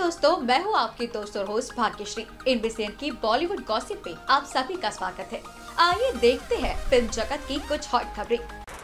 दोस्तों, मैं हूँ आपकी दोस्त और होस्ट भाग्यश्री। INBCN की बॉलीवुड गॉसिप पे आप सभी का स्वागत है। आइए देखते हैं फिल्म जगत की कुछ हॉट खबरें।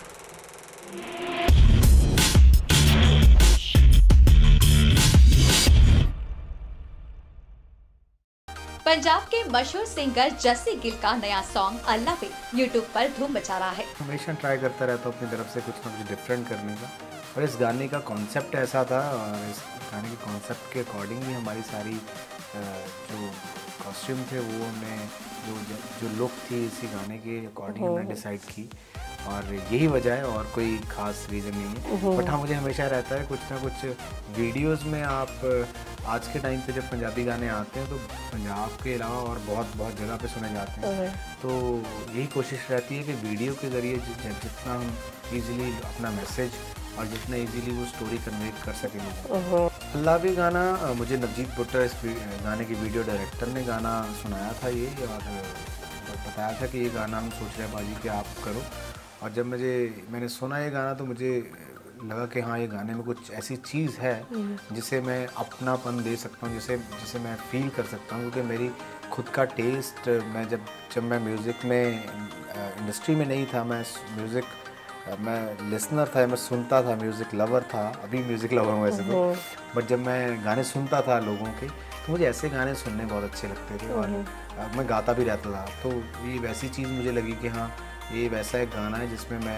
पंजाब के मशहूर सिंगर जस्सी गिल का नया सॉन्ग अल्लाह पे यूट्यूब पर धूम मचा रहा है। हमेशा ट्राई करता रहता हूँ अपनी तरफ से कुछ ना कुछ डिफरेंट करने का, और इस गाने का कॉन्सेप्ट ऐसा था, और इस गाने के कॉन्सेप्ट के अकॉर्डिंग ही हमारी सारी जो कॉस्ट्यूम थे वो हमने जो लुक थी इसी गाने के अकॉर्डिंग हमने डिसाइड की, और यही वजह है, और कोई ख़ास रीज़न नहीं है। बट हाँ, मुझे हमेशा रहता है कुछ ना कुछ वीडियोस में आप आज के टाइम पे जब पंजाबी गाने आते हैं तो पंजाब के अलावा और बहुत जगह पे सुने जाते हैं, तो यही कोशिश रहती है कि वीडियो के ज़रिए जितना हम इजीली अपना मैसेज और जितना इजीली वो स्टोरी कन्वे कर सकेंगे। अल्लाह भी गाना मुझे नवजीत भुट्टर इस गाने की वीडियो डायरेक्टर ने गाना सुनाया था ये, और बताया था कि ये गाना हम सोच रहे हैं बाजी कि आप करो। और जब मैंने सुना ये गाना तो मुझे लगा कि हाँ, ये गाने में कुछ ऐसी चीज़ है जिसे मैं अपनापन दे सकता हूँ, जिसे मैं फील कर सकता हूँ, क्योंकि मेरी खुद का टेस्ट, मैं जब मैं म्यूज़िक में इंडस्ट्री में नहीं था, मैं लिसनर था, मैं सुनता था, म्यूज़िक लवर था, अभी म्यूज़िक लवर हूँ वैसे तो, बट जब मैं गाने सुनता था लोगों के तो मुझे ऐसे गाने सुनने बहुत अच्छे लगते थे, और मैं गाता भी रहता था। तो ये वैसी चीज़ मुझे लगी कि हाँ, ये वैसा एक गाना है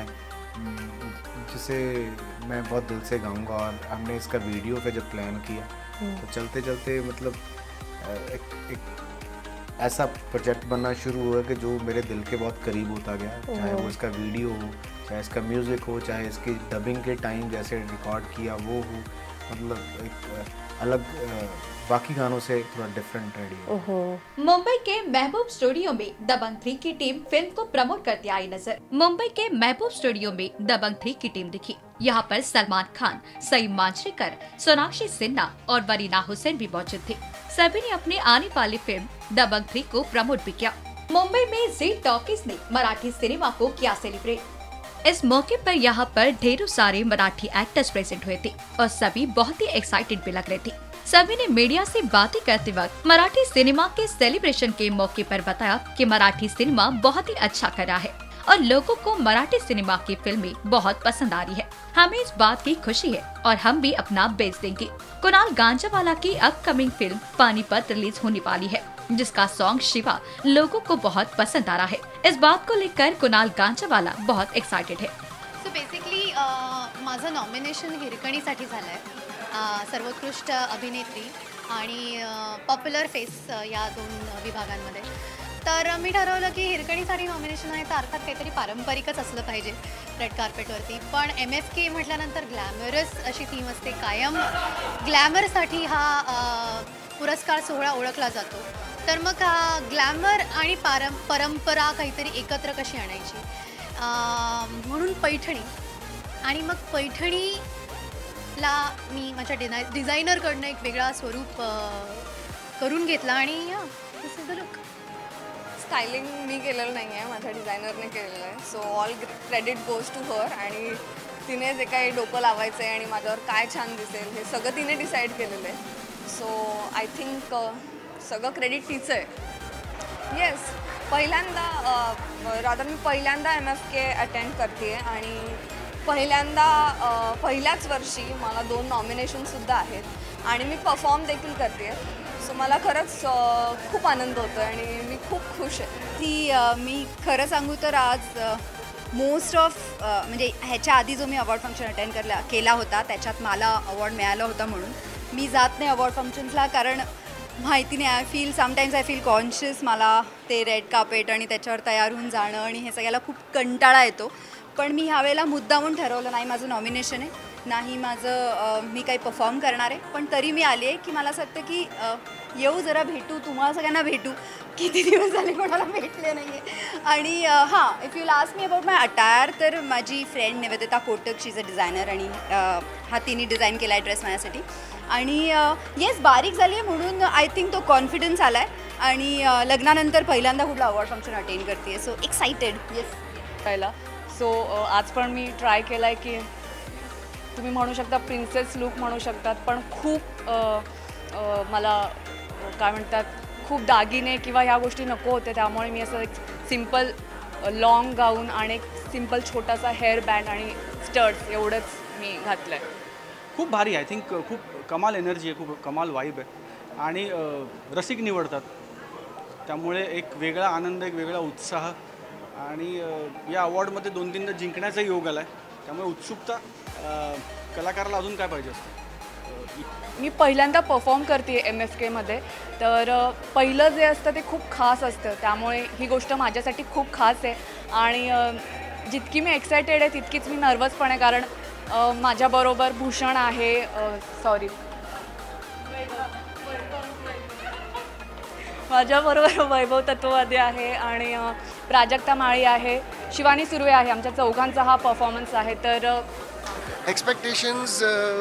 जिसे मैं बहुत दिल से गाऊंगा। और हमने इसका वीडियो पे जब प्लान किया तो चलते चलते मतलब एक ऐसा प्रोजेक्ट बनना शुरू हुआ कि जो मेरे दिल के बहुत करीब होता गया, चाहे वो इसका वीडियो हो, चाहे इसका म्यूज़िक हो, चाहे इसकी डबिंग के टाइम जैसे रिकॉर्ड किया वो हो, मतलब एक अलग बाकी गानों से थोड़ा डिफरेंट रेडी। मुंबई के महबूब स्टूडियो में दबंग 3 की टीम फिल्म को प्रमोट करती आई नजर। मुंबई के महबूब स्टूडियो में दबंग 3 की टीम दिखी। यहाँ पर सलमान खान, सईद मांजरेकर, सोनाक्षी सिन्हा और वरीना हुसैन भी मौजूद थे। सभी ने अपनी आने वाली फिल्म दबंग 3 को प्रमोट भी किया। मुंबई में जी टॉकीज ने मराठी सिनेमा को किया सेलिब्रेट। इस मौके पर यहाँ पर ढेरों सारे मराठी एक्टर्स प्रेजेंट हुए थे और सभी बहुत ही एक्साइटेड भी लग रहे थे। सभी ने मीडिया से बातें करते वक्त मराठी सिनेमा के सेलिब्रेशन के मौके पर बताया कि मराठी सिनेमा बहुत ही अच्छा कर रहा है और लोगों को मराठी सिनेमा की फिल्में बहुत पसंद आ रही है। हमें इस बात की खुशी है और हम भी अपना बेच देंगे। कुणाल गांजावाला की अपकमिंग फिल्म पानीपत रिलीज होने वाली है, जिसका सॉन्ग शिवा लोगों को बहुत पसंद आ रहा है। इस बात को लेकर कुणाल गांजावाला बहुत एक्साइटेड है। सो बेसिकली माझं नॉमिनेशन हिरकणीसाठी झालंय, सर्वोत्कृष्ट अभिनेत्री आणि पॉप्युलर फेस या 2 विभागांमध्ये। तर मी ठरवलं की हिरकणीसाठी नॉमिनेशन आहे तर अर्थात काहीतरी पारंपरिकच असलं पाहिजे रेड कार्पेटवरती, पण MFK म्हटल्यानंतर ग्लॅमरस अशी थीम असते, कायम ग्लॅमरसाठी हा पुरस्कार सोहळा ओळखला जातो। तर मग ग्लॅमर आणि परंपरा काहीतरी एकत्र कशी आणायची, म्हणून पैठणी, आणि मग पैठणीला मी माझ्या डिझायनरकडनं एक वेगळा स्वरूप करून घेतला, आणि this is the look. Styling मी केलेलं नाही आहे, माझ्या डिझायनरने केलेलं आहे, so all credit goes to her. आणि तिने जे काही डोकं लावायचं आहे आणि माझ्यावर काय छान दिसेल हे सगळं तिने डिसाईड केलेलं आहे। सो आय थिंक सगळं क्रेडिट तिचं आहे। येस, मी पहिल्यांदा MFK अटेंड करते आहे, आणि पहिल्याच वर्षी मला 2 नॉमिनेशनसुद्धा आहेत आणि मी परफॉर्म देखील करते आहे। सो मला खरंच खूप आनंद होतो आणि मी खूप खुश आहे। मी खरं सांगू तर आज मोस्ट ऑफ म्हणजे ह्याच्या आधी जो मी अवॉर्ड फंक्शन अटेंड केला होता त्याच्यात मला अवॉर्ड मिळाला होता, म्हणून मी जात नाही अवॉर्ड फंक्शन्सला, कारण माहिती नाही, समटाईम्स आय फील कॉन्शियस, मला ते रेड कार्पेट आणि त्याच्यावर तयार होऊन जाणं आणि हे सगळ्याला खूप कंटाळा येतो। पण मी ह्यावेळेला मुद्दामून ठरवलं नाही माझं नॉमिनेशन आहे, नाही मी काही परफॉर्म करणार आहे, पण तरी मी आली आहे की मला असं वाटतं की येऊ, जरा भेटू, तुम्हाला सगळ्यांना भेटू, किती दिवस झाले कोणाला भेटले नाही आहे। आणि हां, if you last me about my attire, तर माझी friend Nivedita Kotak, she is a designer, आणि तिने डिझाईन केला आहे ड्रेस माझ्यासाठी, आणि येस बारीक झाली आहे म्हणून आय थिंक तो कॉन्फिडन्स आला आहे, आणि लग्नानंतर पहिल्यांदा कुठलं अवॉर्ड फंक्शन अटेंड करते, सो एक्साइटेड। येस, पहिला सो आज पण मी ट्राय केला आहे की तुम्ही म्हणू शकता प्रिन्सेस लुक म्हणू शकतात, पण खूप मला काय म्हणतात खूप दागिने किंवा ह्या गोष्टी नको होते, त्यामुळे मी असं एक सिम्पल लॉंग गाऊन आणि एक सिम्पल छोटासा हेअर बँड आणि स्टड्स एवढंच मी घातलं आहे. खूप भारी आय थिंक, खूप कमाल एनर्जी आहे, खूप कमाल वाईब आहे आणि रसिक निवडतात, त्यामुळे एक वेगळा आनंद, एक वेगळा उत्साह आणि या अवॉर्डमध्ये 2-3दा जिंकण्याचा योग आला आहे, त्यामुळे उत्सुकता. कलाकाराला अजून काय पाहिजे असतं. मी पहिल्यांदा परफॉर्म करते MFKमध्ये, तर पहिलं जे असतं ते खूप खास असतं, त्यामुळे ही गोष्ट माझ्यासाठी खूप खास आहे आणि जितकी मी एक्सायटेड आहे तितकीच मी नर्वस पण आहे, कारण माझ्याबरोबर भूषण आहे, माझ्याबरोबर वैभव तत्ववादी आहे आणि प्राजक्ता माळी आहे, शिवानी सुर्वे आहे. आमच्या चौघांचा हा परफॉर्मन्स आहे. तर एक्सपेक्टेशंस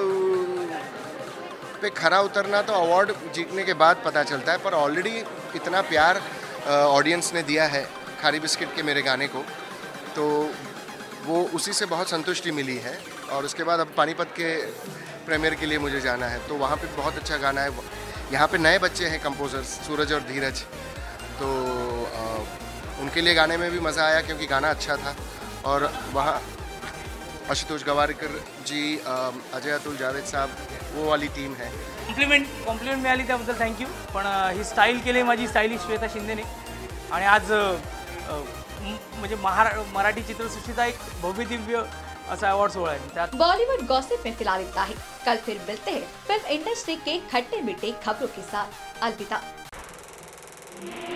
पे खरा उतरना तो अवार्ड जीतने के बाद पता चलता है, पर ऑलरेडी इतना प्यार ऑडियंस ने दिया है खारी बिस्किट के मेरे गाने को, तो वो उसी से बहुत संतुष्टि मिली है. और उसके बाद अब पानीपत के प्रीमियर के लिए मुझे जाना है, तो वहाँ पे बहुत अच्छा गाना है. यहाँ पे नए बच्चे हैं कंपोजर्स, सूरज और धीरज, तो उनके लिए गाने में भी मज़ा आया क्योंकि गाना अच्छा था. और वहाँ आशुतोष गवारीकर जी, अजय अतुल, जावेद साहब, वो वाली टीम है. कॉम्प्लिमेंट मिळाली त्याबद्दल थँक्यू. पण ही स्टाईल केली माझी स्टायलिश श्वेता शिंदेने आणि आज म्हणजे मराठी चित्रसृष्टीचा एक भव्य दिव्य ऐसा अवार्ड सोहळा है. त्यात बॉलीवुड गॉसिप में फिलहाल इतना ही. कल फिर मिलते हैं फिल्म इंडस्ट्री के खट्टे मीठे खबरों के साथ. अलविदा.